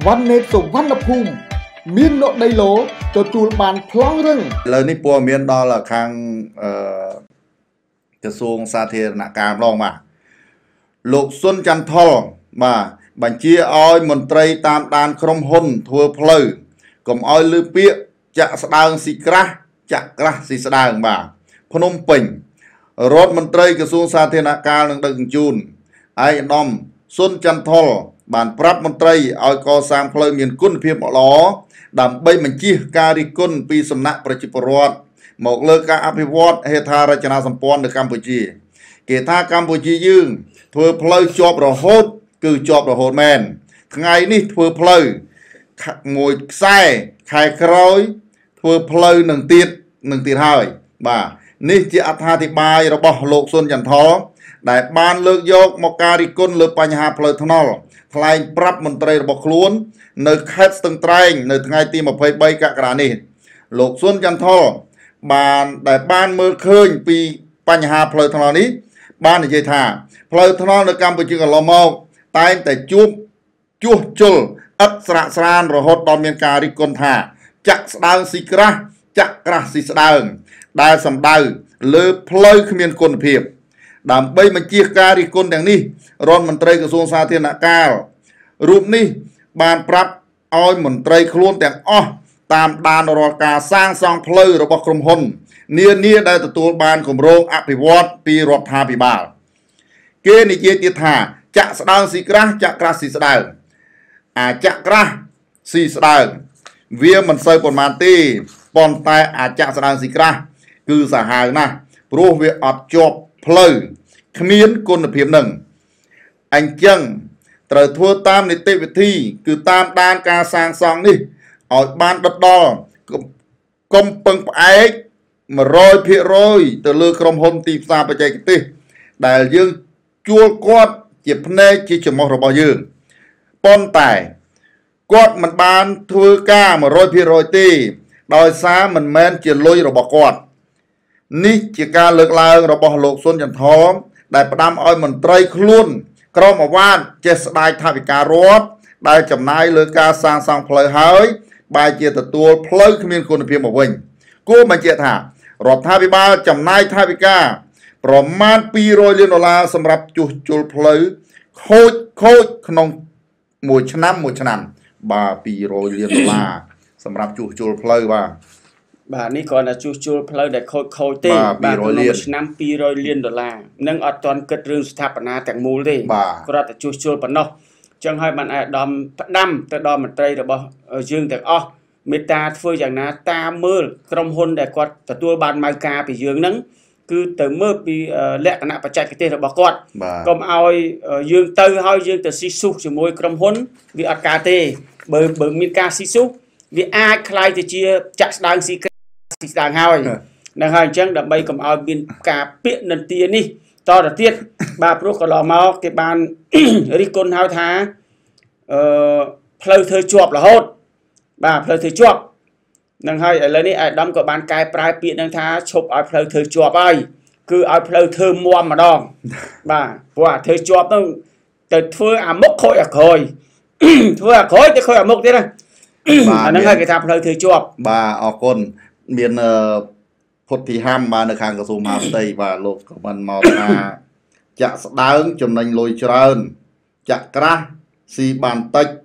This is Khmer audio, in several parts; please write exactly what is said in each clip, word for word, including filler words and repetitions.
វណ្ណនេតសុវណ្ណភូមិមានលោកដីឡូទទួលបានប្លង់រឹងឥឡូវនេះព័ត៌មានដល់ខាងអឺក្រសួងសាធារណការម្ដងបាទលោកស៊ុនចន្ទថុលបាទបញ្ជាឲ្យមន្ត្រីតាមដានក្រុមហ៊ុនធ្វើផ្លូវកុំឲ្យលើពាក្យចាក់ស្ដើងស៊ីក្រាស់ចាក់ក្រាស់ស៊ីស្ដើងបាទភ្នំពេញរដ្ឋមន្ត្រីក្រសួងសាធារណការនឹងដឹកជញ្ជូនឯកឧត្តមស៊ុនចន្ទថុលបានប្រាប់មន្ត្រីឲ្យកសាងផ្លូវមានគុណភាពល្អដើម្បីបញ្ជៀសការរិះគន់ពីសំណាក់ប្រជាពលរដ្ឋមកលើការអភិវឌ្ឍហេដ្ឋារចនាសម្ព័ន្ធនៅកម្ពុជាគេថាកម្ពុជាយើងធ្វើផ្លូវជាប់រហូតគឺជាប់រហូតមែនថ្ងៃនេះធ្វើផ្លូវមួយខ្សែខែក្រោយធ្វើផ្លូវនឹងទៀតនឹងទៀតហើយបាទនេះជាអត្ថាធិប្បាយរបស់លោកស៊ុនចន្ទថុលដែលបានលើកយកមកការរិះគន់លើបញ្ហាផ្លូវថ្នល់ថ្លែងប្រាប់មន្ត្រីរបស់ខ្លួននៅខេត្តស្ទឹងត្រែងនៅថ្ងៃទីម្ភៃបីកក្កដានេះលោកស៊ុនចន្ទថុលបានដែលបានមើលឃើញពីបញ្ហាផ្លូវថ្នល់នេះបាននិយាយថាផ្លូវថ្នល់នៅកម្ពុជាកន្លងមកតែងតែជួបជួសជុលឥតស្រាកស្រានរហូតដល់មានការរិះគន់ថាចាក់ស្ដើងស៊ីក្រាស់ចាក់ក្រាស់ស៊ីស្ដើងដែលសម្ដៅលើផ្លូវគ្មានគុណភាពដើម្បីបញ្ជៀសការរិះគន់ទាំងនេះរដ្ឋមន្ត្រីក្រសួងសាធារណការរូបនេះបានប្រាប់ឲ្យមន្ត្រីខ្លួនទាំងអស់តាមដានរាល់ការសាងសង់ផ្លូវរបស់ក្រុមហ៊ុននានាដែលទទួលបានគម្រោងអភិវឌ្ឍពីរដ្ឋាភិបាលគេនិយាយទៀតថាចាក់ស្ដើងស៊ីក្រាស់ចាក់ក្រាស់ស៊ីស្ដើងអាចាក់ក្រាស់ស៊ីស្ដើងវាមិនសូវប៉ុន្មានទេប៉ុន្តែអាចាក់ស្ដើងស៊ីក្រាស់គឺសាហាវណាស់ព្រោះវាអត់ជាប់ផ្លូវគ្មានគុណភាពនឹងអញ្ចឹងត្រូវធ្វើតាមនីតិវិធីគឺតាមដានការសាងសង់នេះឲ្យបានដិតដល់កុំពឹងផ្អែក một trăm phần trăm ទៅលើក្រុមហ៊ុនទីផ្សារបច្ចេកទេសដែលយើងជួលគាត់ជាផ្នែកជាចំហរបស់យើងប៉ុន្តែគាត់មិនបានធ្វើការ một trăm phần trăm ទេដោយសារមិនមែនជាលុយរបស់គាត់នេះជាការលើកឡើងរបស់លោកស៊ុនចន្ទថុលដែលផ្ដាំឲ្យមន្ត្រីខ្លួនក្រុមអាវ៉ាតចេះស្ដាយថវិការដ្ឋដែលចំណាយលើការសាងសង់ផ្លូវហើយបែរជាទទួលផ្លូវគ្មានគុណភាពមកវិញគួរបញ្ជាក់ថារដ្ឋាភិបាលចំណាយថវិកាប្រមាណពីររយលានដុល្លារសម្រាប់ជួសជុលផ្លូវខូចខូចក្នុងមួយឆ្នាំមួយឆ្នាំបាទពីររយលានដុល្លារសម្រាប់ជួសជុលផ្លូវបាទបាទនេះគ្រាន់តែជួសជុលផ្លូវដែលខូចខូចទេបាទក្នុងឆ្នាំពីររយលានដុល្លារនឹងអត់ទាន់គិតរឿងស្ថាបនាទាំងមូលទេគ្រាន់តែជួសជុលប៉ុណ្ណោះចឹងហើយបានអាដាមផ្ដាំទៅដល់មន្ត្រីរបស់យើងទាំងអស់មេត្តាធ្វើយ៉ាងណាតាមមើលក្រុមហ៊ុនដែលគាត់ទទួលបានម៉ៅការពីយើងហ្នឹងគឺទៅមើលពីលក្ខណៈបច្ចេកទេសរបស់គាត់កុំឲ្យយើងទៅហើយយើងទៅស៊ីស៊ូជាមួយក្រុមហ៊ុនវាអត់ការទេបើបើមានការស៊ីស៊ូវាអាចคล้ายទៅជាចាក់ស្ដើងស៊ីក្រាស់ស៊ីស្ដើងហើយនឹងហើយអញ្ចឹងដើម្បីកុំឲ្យមានការពាក្យនិន្ទានេះតទៅទៀតបាទព្រោះកន្លងមកគេបានរិះគន់ហៅថាអឺផ្លូវធ្វើជាប់រហូតបាទផ្លូវធ្វើជាប់នឹងហើយឥឡូវនេះអាដាមក៏បានកែប្រែពាក្យនឹងថាឈប់ឲ្យផ្លូវធ្វើជាប់ហើយគឺឲ្យផ្លូវធ្វើមាំម្ដងបាទព្រោះអាធ្វើជាប់ទៅទៅធ្វើអាមុខខូចអាក្រោយធ្វើអាក្រោយទៅខូចអាមុខទៀតណាអាហ្នឹងហើយគេថាផ្លូវធ្វើជាប់បាទអរគុណមានពុទ្ធិហាមបាទនៅខាងក្រសួងមហាផ្ទៃបាទលោកក៏បានមកថាចាក់ស្ដើងចំណេញលុយច្រើនចាក់ក្រាស់ស៊ីបានតិច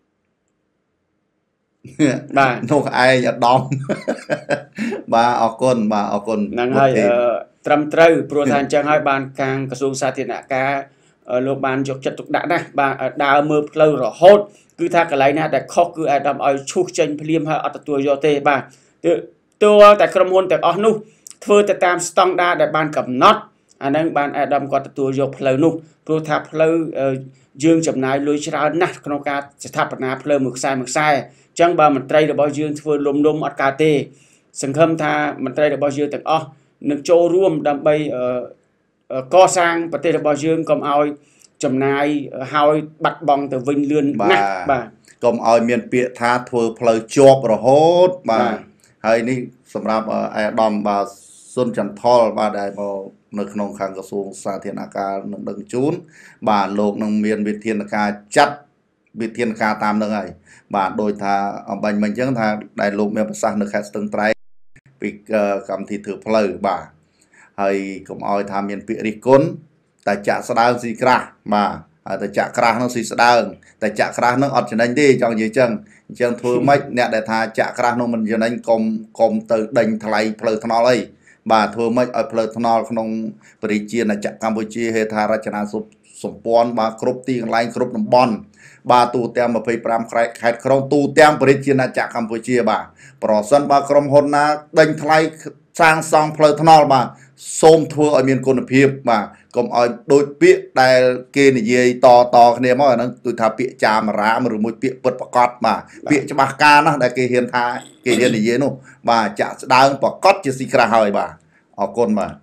បាទនោះឯងអាដាមបាទអរគុណបាទអរគុណហ្នឹងហើយត្រឹមត្រូវព្រោះថាអញ្ចឹងហើយបានខាងក្រសួងសាធារណការលោកបានយកចិត្តទុកដាក់ណាស់បាទដើរមើលផ្លូវរហូតគឺថាកន្លែងណាដែលខុសគឺអាដាមឲ្យឈូសចេញភ្លាមហើយអត់ទទួលយកទេបាទទោះតែក្រុមហ៊ុនទាំងអស់នោះធ្វើទៅតាមស្តង់ដារដែលបានកំណត់អាហ្នឹងបានអាដាមគាត់ទទួលយកផ្លូវនោះព្រោះថាផ្លូវយើងចំណាយលុយច្រើនណាស់ក្នុងការស្ថាបនាផ្លូវមួយខ្សែមួយខ្សែអញ្ចឹងបើមន្ត្រីរបស់យើងធ្វើលំលំអត់កើតទេសង្ឃឹមថាមន្ត្រីរបស់យើងទាំងអស់នឹងចូលរួមដើម្បីកសាងប្រទេសរបស់យើងកុំឲ្យចំណាយហើយបាត់បង់ទៅវិញលឿនណាស់បាទកុំឲ្យមានពាក្យថាធ្វើផ្លូវជាប់រហូតបាទហើយនេះសម្រាប់អាដាមបាទស៊ុនចន្ទថុលបាទដែលមកនៅក្នុងខាងក្រសួងសាធារណការនឹងដឹកជូនបាទលោកនឹងមានវិធានការចាត់វិធានការតាមនឹងហើយបាទដោយថាអំបញ្ញមិញអញ្ចឹងថាដែលលោកមានប្រសាសន៍នៅខេត្តស្ទឹងត្រែងពីកម្មវិធីធ្វើផ្លូវបាទហើយកុំឲ្យថាមានពាក្យរិះគន់តែចាក់ស្ដើងស៊ីក្រាស់បាទហើយតែចាក់ក្រាស់នោះស៊ីស្ដើងតែចាក់ក្រាស់នោះអត់ចំណេញទេចង់និយាយចឹងអញ្ចឹងធ្វើម៉េចអ្នកដែលថាចាក់ក្រាស់នោះមិនចំណេញកុំកុំទៅដេញថ្លៃផ្លូវថ្នល់អីបាទធ្វើម៉េចឲ្យផ្លូវថ្នល់ក្នុងប្រជាជាតិអាចារ្យកម្ពុជាហេដ្ឋារចនាសម្ព័ន្ធបាទគ្រប់ទីកន្លែងគ្រប់តំបន់បាទទូទាំងยี่สิบห้าខេត្តក្រុងទូទាំងប្រជាជាតិអាចារ្យកម្ពុជាបាទប្រសិនបើក្រុមហ៊ុនណាដេញថ្លៃសាងសង់ផ្លូវថ្នល់បាទសូមធ្វើឲ្យមានគុណភាពបាទកុំឲ្យដូចពាក្យដែលគេនិយាយតតគ្នាមកអាហ្នឹងគឺថាពាក្យចាមរាមឬមួយពាក្យពិតប្រកបបាទពាក្យច្បាស់ការណាស់ដែលគេហ៊ានថាគេហ៊ាននិយាយនោះបាទចាក់ស្ដើងប្រកបជាស៊ីក្រាស់ហើយបាទអរគុណបាទ